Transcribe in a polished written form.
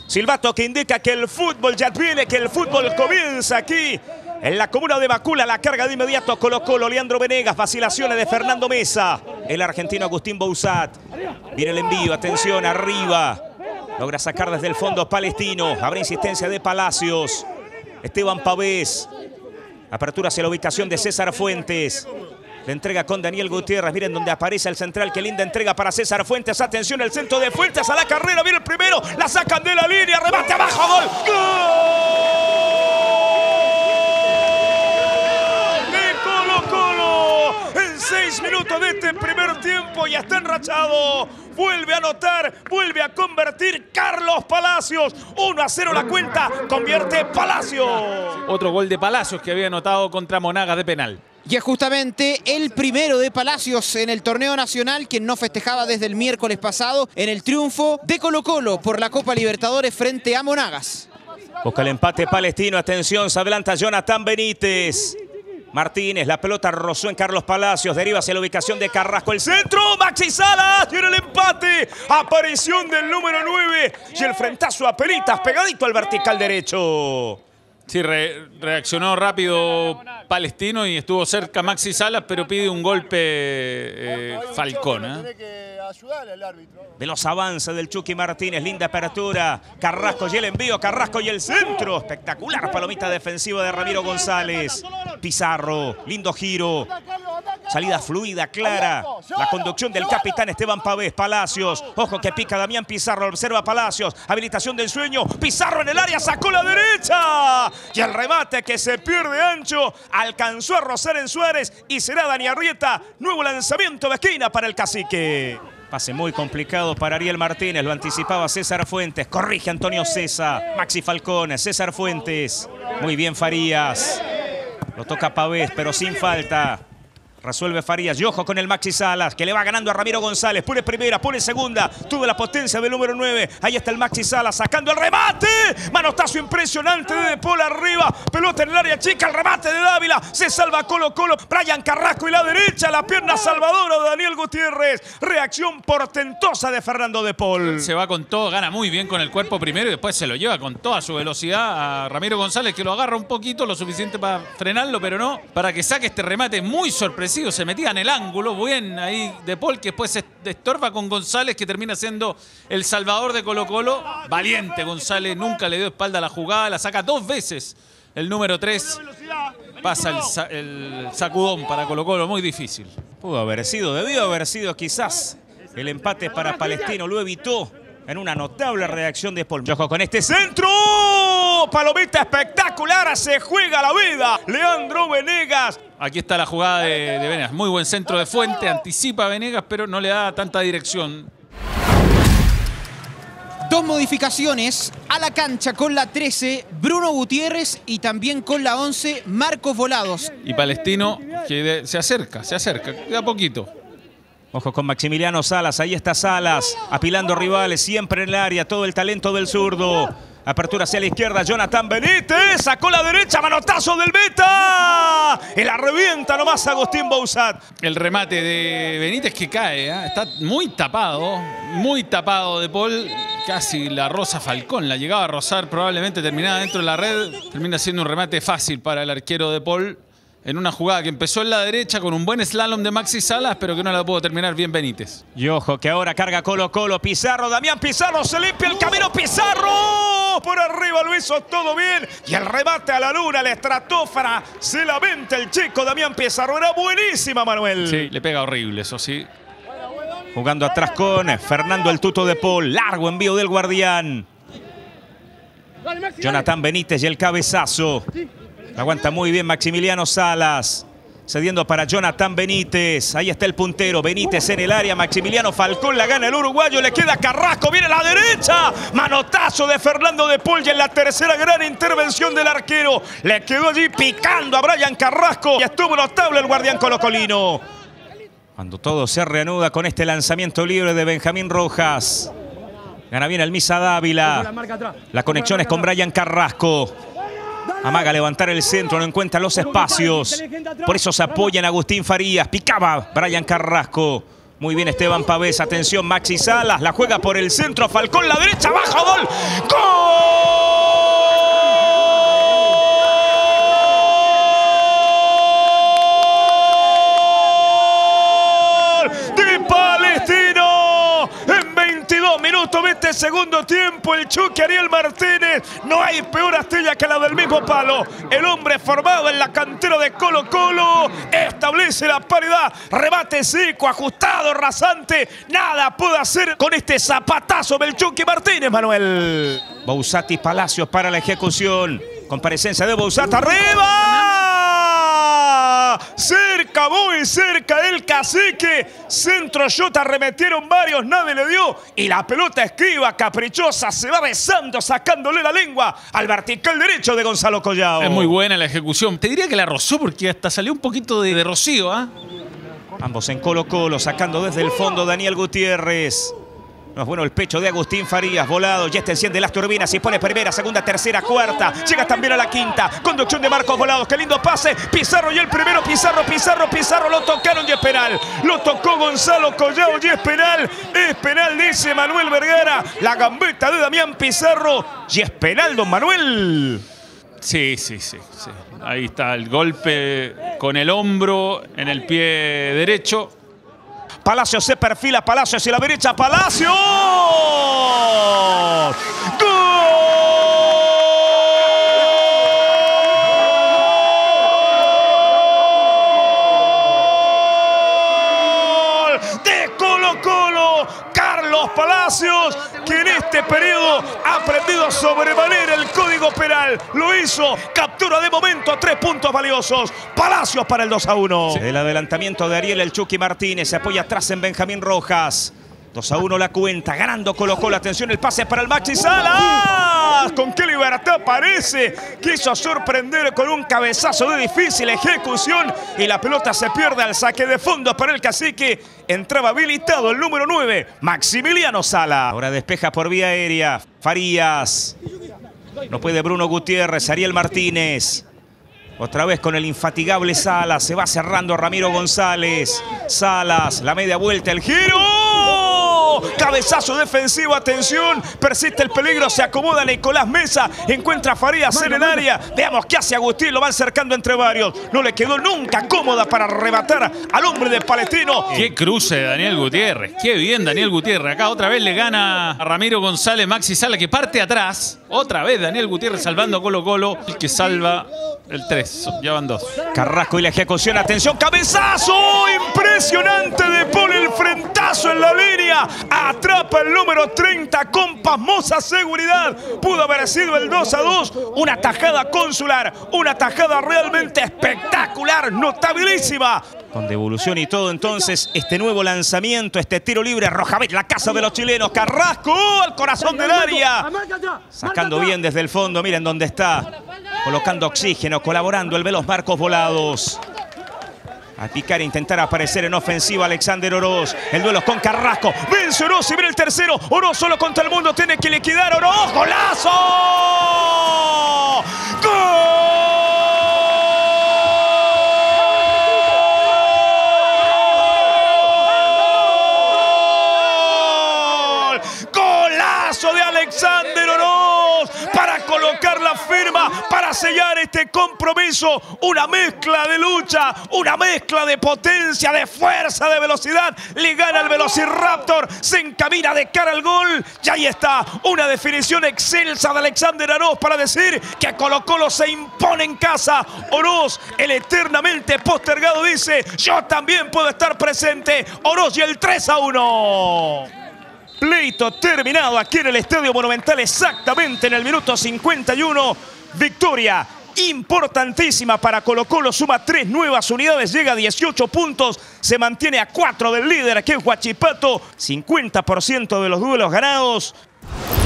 Silbato que indica que el fútbol ya viene, que el fútbol comienza aquí en la comuna de Macula. La carga de inmediato Colo-Colo, Leandro Venegas, vacilaciones de Fernando Mesa. El argentino Agustín Bouzat. Viene el envío, atención, arriba. Logra sacar desde el fondo Palestino. Habrá insistencia de Palacios. Esteban Pavés. Apertura hacia la ubicación de César Fuentes. La entrega con Daniel Gutiérrez. Miren donde aparece el central. Qué linda entrega para César Fuentes. Atención, el centro de Fuentes a la carrera. Viene el primero. La sacan de la línea. Remate abajo. Gol. ¡Gol! De Colo-Colo. En 6 minutos de este primer tiempo. Ya está enrachado. Vuelve a anotar. Vuelve a convertir Carlos Palacios. 1-0 la cuenta. Convierte Palacios. Otro gol de Palacios que había anotado contra Monagas de penal. Y es justamente el primero de Palacios en el torneo nacional, quien no festejaba desde el miércoles pasado en el triunfo de Colo-Colo por la Copa Libertadores frente a Monagas. Busca el empate Palestino. Atención, se adelanta Jonathan Benítez. Martínez, la pelota rozó en Carlos Palacios. Deriva hacia la ubicación de Carrasco. El centro, Maxi Salas. Tiene el empate. Aparición del número 9. Y el frentazo a Peritas pegadito al vertical derecho. Sí, reaccionó rápido Palestino y estuvo cerca Maxi Salas, pero pide un golpe Falcón. De los avances del Chucky Martínez, linda apertura. Carrasco y el envío, Carrasco y el centro. Espectacular palomita defensiva de Ramiro González. Pizarro, lindo giro. Salida fluida, clara. La conducción del capitán Esteban Pavés. Palacios. Ojo que pica Damián Pizarro. Observa Palacios. Habilitación del sueño. Pizarro en el área. Sacó la derecha. Y el remate que se pierde ancho. Alcanzó a rozar en Suárez. Y será Dani Arrieta. Nuevo lanzamiento de esquina para el cacique. Pase muy complicado para Ariel Martínez. Lo anticipaba César Fuentes. Corrige Antonio César. Maxi Falcón. César Fuentes. Muy bien Farías. Lo toca Pavés, pero sin falta. Resuelve Farías y ojo con el Maxi Salas, que le va ganando a Ramiro González. Pone primera, pone segunda. Tuvo la potencia del número 9. Ahí está el Maxi Salas sacando el remate. Manotazo impresionante de Paul arriba. Pelota en el área chica. El remate de Dávila. Se salva Colo-Colo. Brian Carrasco y la derecha. La pierna salvadora de Daniel Gutiérrez. Reacción portentosa de Fernando de Paul. Se va con todo. Gana muy bien con el cuerpo primero y después se lo lleva con toda su velocidad a Ramiro González, que lo agarra un poquito, lo suficiente para frenarlo, pero no para que saque este remate muy sorpresivo. Se metía en el ángulo, bien ahí de Paul, que después se estorba con González, que termina siendo el salvador de Colo-Colo. Valiente González, nunca le dio espalda a la jugada, la saca 2 veces el número 3. Pasa el sacudón para Colo-Colo, muy difícil. Pudo haber sido, debió haber sido quizás el empate para Palestino, lo evitó en una notable reacción de Paul. Ojo con este centro. Palomita espectacular, se juega la vida. Leandro Venegas. Aquí está la jugada de Venegas. Muy buen centro de Fuente, anticipa a Venegas, pero no le da tanta dirección. 2 modificaciones a la cancha con la 13, Bruno Gutiérrez, y también con la 11, Marcos Volados. Y Palestino que se acerca, de a poquito. Ojo con Maximiliano Salas, ahí está Salas, apilando rivales, siempre en el área, todo el talento del zurdo. Apertura hacia la izquierda, Jonathan Benítez, sacó la derecha, manotazo del Beta. Y la revienta nomás Agustín Bouzat. El remate de Benítez que cae, está muy tapado de Paul. Casi la roza Falcón, la llegaba a rozar, probablemente terminaba dentro de la red. Termina siendo un remate fácil para el arquero de Paul. En una jugada que empezó en la derecha con un buen slalom de Maxi Salas, pero que no la pudo terminar bien Benítez. Y ojo que ahora carga Colo-Colo, Pizarro, Damián Pizarro, se limpia el camino, Pizarro. Por arriba lo hizo todo bien. Y el remate a la luna, la estratosfera. Se lamenta el chico Damián Pizarro. Era buenísima, Manuel. Sí, le pega horrible, eso sí. Jugando atrás con Fernando el Tuto de Paul. Largo envío del guardián. Jonathan Benítez y el cabezazo. Aguanta muy bien Maximiliano Salas. Cediendo para Jonathan Benítez. Ahí está el puntero. Benítez en el área. Maximiliano Falcón la gana el uruguayo. Le queda Carrasco. Viene a la derecha. Manotazo de Fernando de Paul. Y en la tercera gran intervención del arquero. Le quedó allí picando a Brian Carrasco. Y estuvo notable el guardián colocolino. Cuando todo se reanuda con este lanzamiento libre de Benjamín Rojas. Gana bien el Misa Dávila. La conexión es con Brian Carrasco. Amaga levantar el centro, no encuentra los espacios. Por eso se apoya en Agustín Farías. Picaba Brian Carrasco. Muy bien Esteban Pavés, atención Maxi Salas, la juega por el centro, Falcón la derecha, baja, gol. ¡Gol de Palestino! En 22 minutos de este segundo tiempo, el Chucky Ariel Martínez, no hay peor astilla que la del mismo palo. El hombre formado en la cantera de Colo-Colo establece la paridad, remate seco, ajustado, rasante, nada puede hacer con este zapatazo del Chucky Martínez, Manuel. Bouzat y Palacios para la ejecución, comparecencia de Bouzat, arriba. Cerca, muy cerca el cacique. Centro Jota, arremetieron varios, nadie le dio. Y la pelota esquiva, caprichosa, se va besando, sacándole la lengua al vertical derecho de Gonzalo Collao. Es muy buena la ejecución. Te diría que la rozó porque hasta salió un poquito de rocío, ¿ah? Ambos en Colo-Colo, sacando desde el fondo Daniel Gutiérrez. No es bueno el pecho de Agustín Farías, volado, ya está enciende las turbinas y pone primera, segunda, tercera, cuarta. Llega también a la quinta, conducción de Marcos Volados, qué lindo pase. Pizarro y el primero, Pizarro, lo tocaron y es penal. Lo tocó Gonzalo Collao y es penal, dice Manuel Vergara. La gambeta de Damián Pizarro y es penal, don Manuel. Sí. Ahí está el golpe con el hombro en el pie derecho. Palacios se perfila, Palacios y la derecha, Palacios. ¡Gol! De Colo-Colo, Carlos Palacios, que en este periodo ha aprendido sobremanera el código penal. Lo hizo, captura de momento, 3 puntos valiosos. Palacios para el 2-1. Sí. El adelantamiento de Ariel el Chucky Martínez, se apoya atrás en Benjamín Rojas. 2-1 la cuenta, ganando Colo-Colo. Atención, el pase para el Maxi Salas. Con qué libertad parece. Quiso sorprender con un cabezazo de difícil ejecución. Y la pelota se pierde al saque de fondo para el cacique. Entraba habilitado el número 9, Maximiliano Sala. Ahora despeja por vía aérea, Farías. No puede Bruno Gutiérrez, Ariel Martínez. Otra vez con el infatigable Salas. Se va cerrando Ramiro González. Salas, la media vuelta, el giro. Cabezazo defensivo, atención. Persiste el peligro, se acomoda Nicolás Mesa. Encuentra a Farías en el área. Veamos qué hace Agustín, lo van cercando entre varios. No le quedó nunca cómoda para arrebatar al hombre de Palestino. Qué cruce de Daniel Gutiérrez. Qué bien Daniel Gutiérrez. Acá otra vez le gana a Ramiro González, Maxi Sala, que parte atrás. Otra vez Daniel Gutiérrez salvando a Colo-Colo. El que salva el 3. Ya van 2. Carrasco y la ejecución. Atención, cabezazo impresionante de Paul, el frentazo en la línea. Atrapa el número 30 con pasmosa seguridad. Pudo haber sido el 2-2. Una tajada consular. Una tajada realmente espectacular, notabilísima. Con devolución y todo, entonces, este nuevo lanzamiento, este tiro libre. Rojavec, la casa de los chilenos. Carrasco al corazón del área. Sacando bien desde el fondo. Miren dónde está. Colocando oxígeno, colaborando el veloz Marcos Volados. A picar e intentar aparecer en ofensiva Alexander Oroz. El duelo con Carrasco. Vence Oroz y viene el tercero. Oroz solo contra el mundo. Tiene que liquidar Oroz. ¡Golazo! ¡Gol! ¡Golazo de Alexander Oroz! Para colocar la firma, para sellar este compromiso. Una mezcla de lucha, una mezcla de potencia, de fuerza, de velocidad. Le gana el Velociraptor, se encamina de cara al gol. Y ahí está, una definición excelsa de Alexander Oroz para decir que Colo-Colo se impone en casa. Oroz, el eternamente postergado, dice: yo también puedo estar presente. Oroz y el 3-1. Pleito terminado aquí en el Estadio Monumental, exactamente en el minuto 51. Victoria importantísima para Colo-Colo, suma 3 nuevas unidades, llega a 18 puntos, se mantiene a 4 del líder, que es Huachipato. 50% de los duelos ganados.